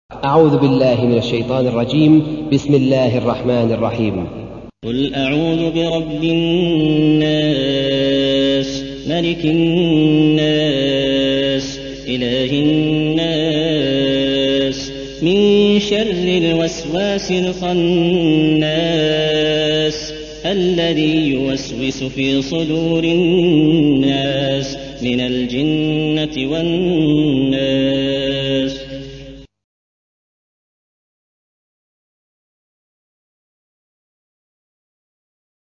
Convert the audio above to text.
أعوذ بالله من الشيطان الرجيم. بسم الله الرحمن الرحيم. قل أعوذ برب الناس ملك الناس إله الناس من شر الوسواس الخناس الذي يوسوس في صدور الناس من الجنة والناس.